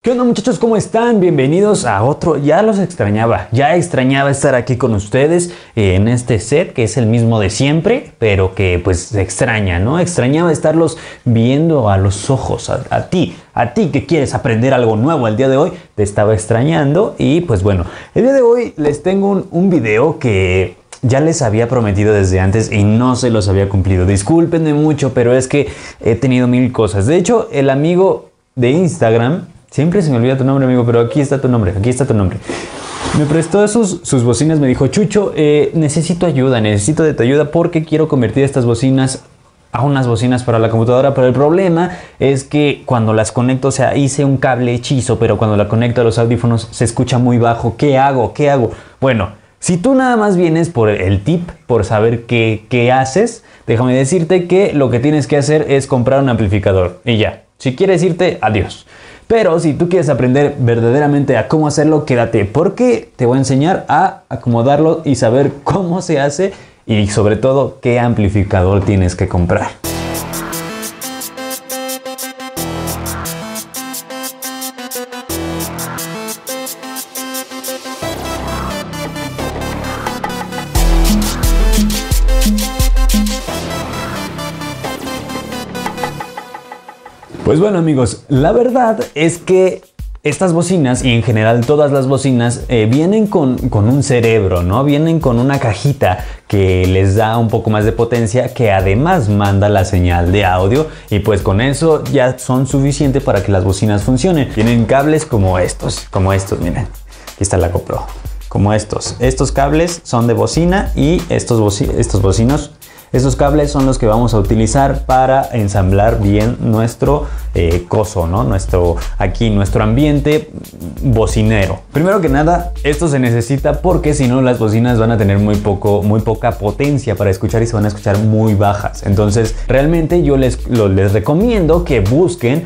¿Qué onda, muchachos? ¿Cómo están? Bienvenidos a otro. Ya extrañaba estar aquí con ustedes en este set que es el mismo de siempre, pero que pues se extraña, ¿no? Extrañaba estarlos viendo a los ojos, a ti que quieres aprender algo nuevo el día de hoy, te estaba extrañando. Y pues bueno, el día de hoy les tengo un video que ya les había prometido desde antes y no se los había cumplido. Discúlpenme mucho, pero es que he tenido mil cosas. De hecho, el amigo de Instagram, siempre se me olvida tu nombre, amigo, pero aquí está tu nombre, me prestó sus bocinas, me dijo: Chucho, necesito de tu ayuda porque quiero convertir estas bocinas a unas bocinas para la computadora, pero el problema es que cuando las conecto, o sea, hice un cable hechizo, pero cuando la conecto a los audífonos se escucha muy bajo. ¿Qué hago? Bueno, si tú nada más vienes por el tip, por saber qué haces, déjame decirte que lo que tienes que hacer es comprar un amplificador y ya. Si quieres irte, adiós. Pero si tú quieres aprender verdaderamente a cómo hacerlo, quédate, porque te voy a enseñar a acomodarlo y saber cómo se hace y sobre todo qué amplificador tienes que comprar. Pues bueno, amigos, la verdad es que estas bocinas y en general todas las bocinas vienen con un cerebro, ¿no? Vienen con una cajita que les da un poco más de potencia, que además manda la señal de audio, y pues con eso ya son suficientes para que las bocinas funcionen. Tienen cables como estos, miren, aquí está la GoPro, como estos. Estos cables son de bocina y estos bocinos. Estos cables son los que vamos a utilizar para ensamblar bien nuestro coso, ¿no? Nuestro ambiente bocinero. Primero que nada, esto se necesita porque si no las bocinas van a tener muy poca potencia para escuchar y se van a escuchar muy bajas. Entonces, realmente yo les recomiendo que busquen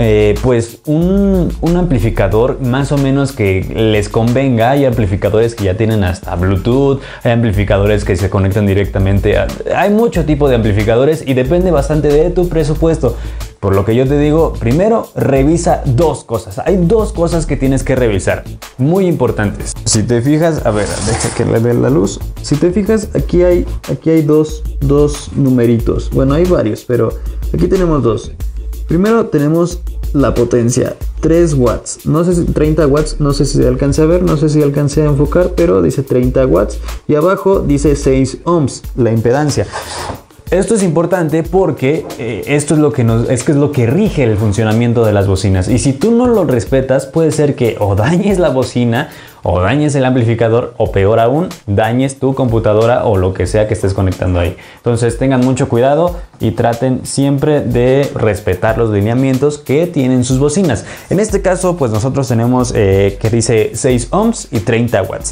pues un amplificador más o menos que les convenga. Hay amplificadores que ya tienen hasta Bluetooth, hay amplificadores que se conectan directamente hay mucho tipo de amplificadores y depende bastante de tu presupuesto. Por lo que yo te digo, primero revisa dos cosas. Hay dos cosas que tienes que revisar, muy importantes. Si te fijas, a ver, deja que le dé la luz. Si te fijas, aquí hay dos numeritos. Bueno, hay varios, pero aquí tenemos dos. Primero tenemos la potencia, 3 watts. No sé si 30 watts, no sé si alcancé a ver, no sé si alcancé a enfocar, pero dice 30 watts. Y abajo dice 6 ohms, la impedancia. Esto es importante porque esto es lo que rige el funcionamiento de las bocinas. Y si tú no lo respetas, puede ser que o dañes la bocina, o dañes el amplificador, o peor aún, dañes tu computadora o lo que sea que estés conectando ahí. Entonces tengan mucho cuidado y traten siempre de respetar los lineamientos que tienen sus bocinas. En este caso, pues nosotros tenemos que dice 6 ohms y 30 watts.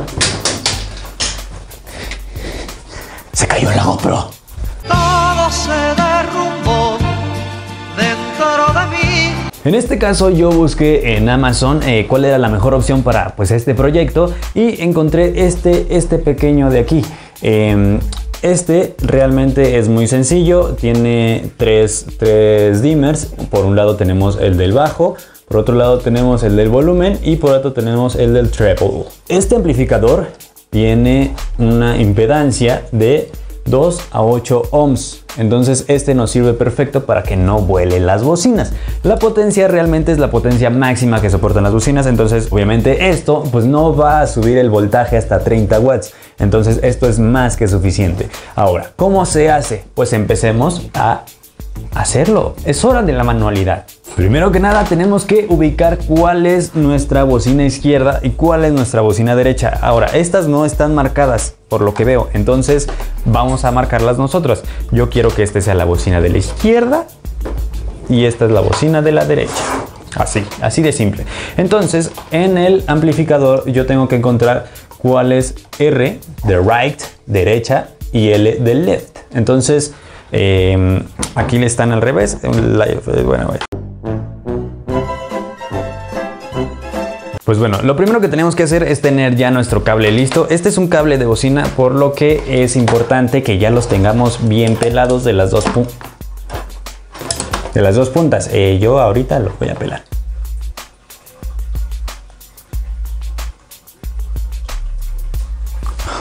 Se cayó la GoPro. Todo se derrumbó dentro de mí. En este caso yo busqué en Amazon cuál era la mejor opción para pues este proyecto y encontré este pequeño de aquí. Este realmente es muy sencillo, tiene tres dimmers. Por un lado tenemos el del bajo, por otro lado tenemos el del volumen y por otro tenemos el del treble. Este amplificador tiene una impedancia de 2 a 8 ohms, entonces este nos sirve perfecto para que no vuelen las bocinas. La potencia realmente es la potencia máxima que soportan las bocinas, entonces obviamente esto pues no va a subir el voltaje hasta 30 watts, entonces esto es más que suficiente. Ahora, ¿cómo se hace? Pues empecemos a hacerlo. Es hora de la manualidad. Primero que nada tenemos que ubicar cuál es nuestra bocina izquierda y cuál es nuestra bocina derecha. Ahora, estas no están marcadas por lo que veo, entonces vamos a marcarlas nosotros. Yo quiero que esta sea la bocina de la izquierda y esta es la bocina de la derecha. Así de simple. Entonces, en el amplificador yo tengo que encontrar cuál es R de right, derecha, y L de left. Entonces, aquí le están al revés. Bueno. Pues bueno, lo primero que tenemos que hacer es tener ya nuestro cable listo. Este es un cable de bocina, por lo que es importante que ya los tengamos bien pelados de las dos puntas. Yo ahorita los voy a pelar.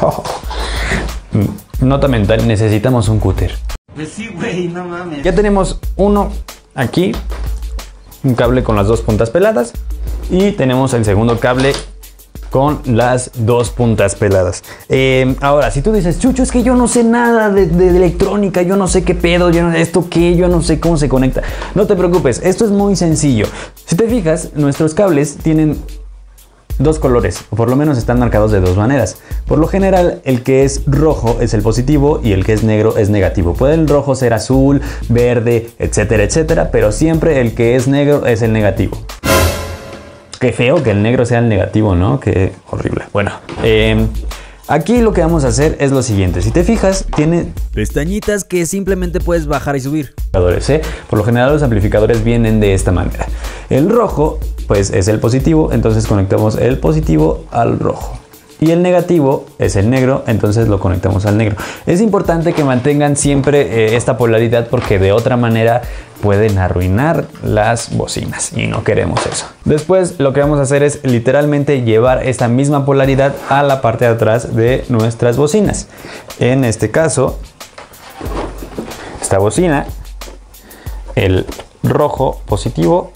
Nota mental, necesitamos un cúter. Pues sí, güey, no mames. Ya tenemos uno aquí, un cable con las dos puntas peladas, y tenemos el segundo cable con las dos puntas peladas. Ahora, si tú dices, Chucho, es que yo no sé nada de electrónica, yo no sé qué pedo, yo no sé cómo se conecta. No te preocupes, esto es muy sencillo. Si te fijas, nuestros cables tienen dos colores, o por lo menos están marcados de dos maneras. Por lo general, el que es rojo es el positivo y el que es negro es negativo. Puede el rojo ser azul, verde, etcétera, etcétera, pero siempre el que es negro es el negativo. Qué feo que el negro sea el negativo, ¿no? Qué horrible. Bueno, aquí lo que vamos a hacer es lo siguiente. Si te fijas, tiene pestañitas que simplemente puedes bajar y subir. Por lo general los amplificadores vienen de esta manera. El rojo pues es el positivo, entonces conectamos el positivo al rojo. Y el negativo es el negro, entonces lo conectamos al negro. Es importante que mantengan siempre esta polaridad porque de otra manera pueden arruinar las bocinas y no queremos eso. Después lo que vamos a hacer es literalmente llevar esta misma polaridad a la parte de atrás de nuestras bocinas. En este caso, esta bocina, el rojo positivo,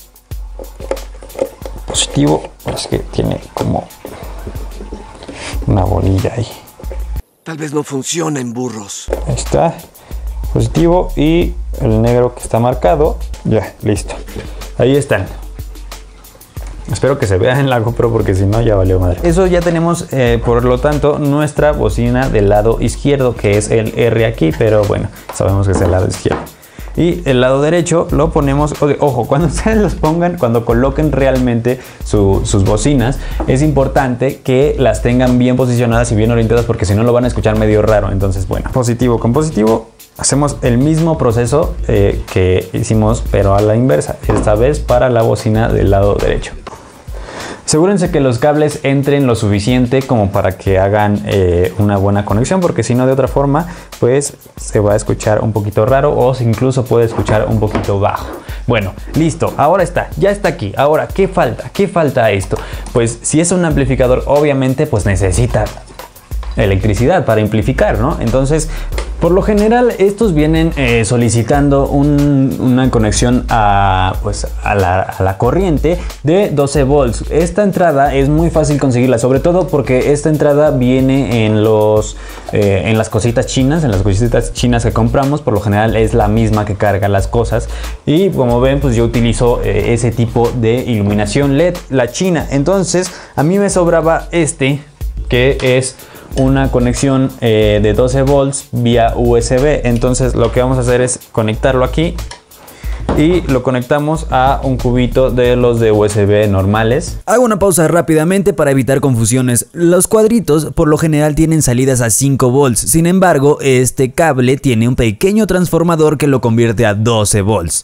es que tiene como una bolilla ahí. Tal vez no funciona burros. Ahí está, positivo, y el negro que está marcado, ya, listo. Ahí están. Espero que se vea en la GoPro porque si no ya valió madre. Eso ya tenemos, por lo tanto, nuestra bocina del lado izquierdo, que es el R aquí, pero bueno, sabemos que es el lado izquierdo. Y el lado derecho lo ponemos, ojo, cuando ustedes los pongan, cuando coloquen realmente sus bocinas, es importante que las tengan bien posicionadas y bien orientadas porque si no lo van a escuchar medio raro. Entonces, bueno, positivo con positivo, hacemos el mismo proceso que hicimos, pero a la inversa, esta vez para la bocina del lado derecho. Asegúrense que los cables entren lo suficiente como para que hagan una buena conexión, porque si no, de otra forma, pues se va a escuchar un poquito raro o incluso puede escuchar un poquito bajo. Bueno, listo, ahora está, ya está aquí. Ahora, ¿qué falta? ¿Qué falta a esto? Pues si es un amplificador, obviamente, pues necesita electricidad para amplificar, ¿no? Entonces, por lo general, estos vienen solicitando una conexión a la corriente de 12 volts. Esta entrada es muy fácil conseguirla, sobre todo porque esta entrada viene en las cositas chinas, que compramos. Por lo general es la misma que carga las cosas. Y como ven, pues yo utilizo ese tipo de iluminación LED, la china. Entonces, a mí me sobraba que es una conexión de 12 volts vía USB. Entonces lo que vamos a hacer es conectarlo aquí y lo conectamos a un cubito de los de USB normales. Hago una pausa rápidamente para evitar confusiones. Los cuadritos por lo general tienen salidas a 5 volts, sin embargo este cable tiene un pequeño transformador que lo convierte a 12 volts.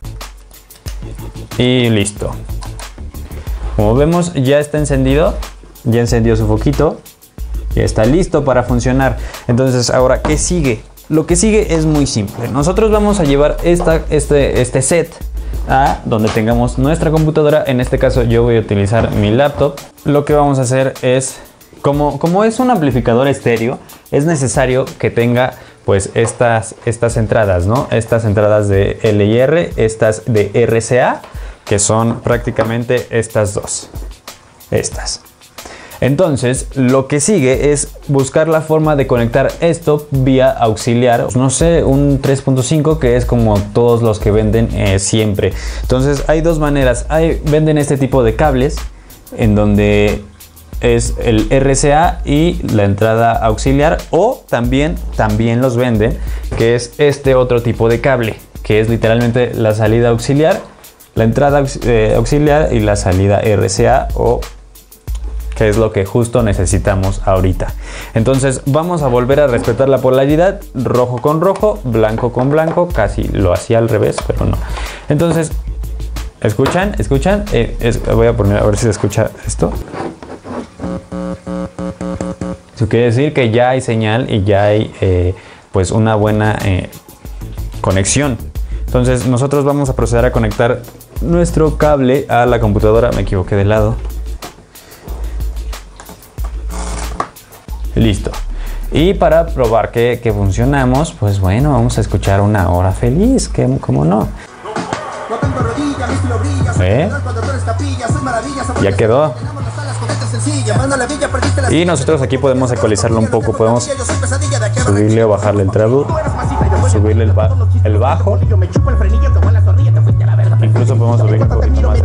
Y listo. Como vemos, ya está encendido, ya encendió su foquito. Ya está listo para funcionar. Entonces, ahora, ¿qué sigue? Lo que sigue es muy simple. Nosotros vamos a llevar este set a donde tengamos nuestra computadora. En este caso, yo voy a utilizar mi laptop. Lo que vamos a hacer es, como es un amplificador estéreo, es necesario que tenga pues estas entradas, ¿no? Estas entradas de L y R, estas de RCA, que son prácticamente estas dos. Entonces, lo que sigue es buscar la forma de conectar esto vía auxiliar. No sé, un 3.5 que es como todos los que venden siempre. Entonces, hay dos maneras. Venden este tipo de cables en donde es el RCA y la entrada auxiliar, o también los venden que es este otro tipo de cable, que es literalmente la salida auxiliar, la entrada auxiliar y la salida RCA, o que es lo que justo necesitamos ahorita. Entonces vamos a volver a respetar la polaridad, rojo con rojo, blanco con blanco. Casi lo hacía al revés, pero no. Entonces, ¿escuchan? Voy a poner a ver si se escucha esto. Eso quiere decir que ya hay señal y ya hay pues una buena conexión. Entonces nosotros vamos a proceder a conectar nuestro cable a la computadora. Me equivoqué de lado. Listo. Y para probar que funcionamos, pues bueno, vamos a escuchar Una Hora Feliz, ¿cómo no? Ya quedó. Y nosotros aquí podemos ecualizarlo un poco, podemos subirle o bajarle el treble, subirle el bajo, incluso podemos subir un poquito más.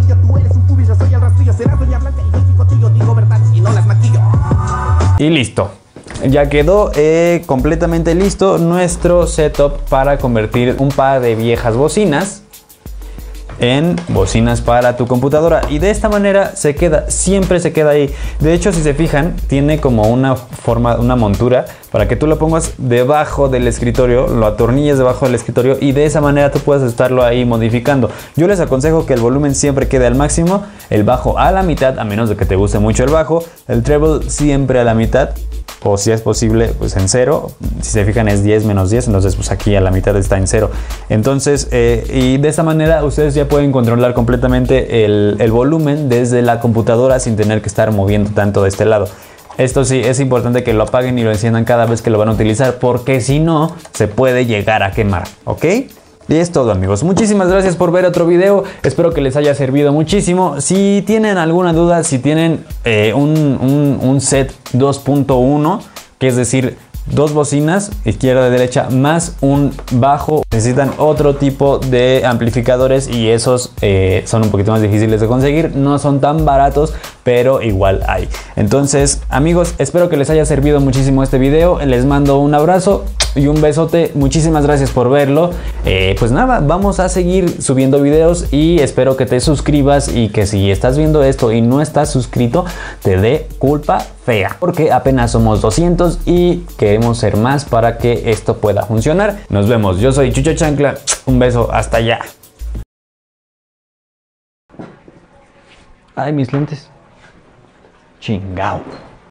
Y listo. Ya quedó completamente listo nuestro setup para convertir un par de viejas bocinas en bocinas para tu computadora, y de esta manera se queda, siempre se queda ahí. De hecho, si se fijan, tiene como una forma, una montura para que tú lo pongas debajo del escritorio, lo atornilles debajo del escritorio, y de esa manera tú puedes estarlo ahí modificando. Yo les aconsejo que el volumen siempre quede al máximo, el bajo a la mitad, a menos de que te guste mucho el bajo, el treble siempre a la mitad, o si es posible pues en 0. Si se fijan es 10 menos 10, entonces pues aquí a la mitad está en 0. Entonces y de esta manera ustedes ya pueden controlar completamente el volumen desde la computadora sin tener que estar moviendo tanto de este lado. Esto sí, es importante que lo apaguen y lo enciendan cada vez que lo van a utilizar, porque si no se puede llegar a quemar, ¿ok? Y es todo, amigos. Muchísimas gracias por ver otro video. Espero que les haya servido muchísimo. Si tienen alguna duda, si tienen un set 2.1, que es decir, 2 bocinas, izquierda y derecha, más un bajo, necesitan otro tipo de amplificadores, y esos son un poquito más difíciles de conseguir, no son tan baratos, pero igual hay. Entonces, amigos, espero que les haya servido muchísimo este video. Les mando un abrazo y un besote. Muchísimas gracias por verlo. Pues nada, vamos a seguir subiendo videos, y espero que te suscribas, y que si estás viendo esto y no estás suscrito, te dé culpa fea, porque apenas somos 200 y queremos ser más para que esto pueda funcionar. Nos vemos. Yo soy Chucho Chancla. Un beso. Hasta allá. Ay, mis lentes. Chingao.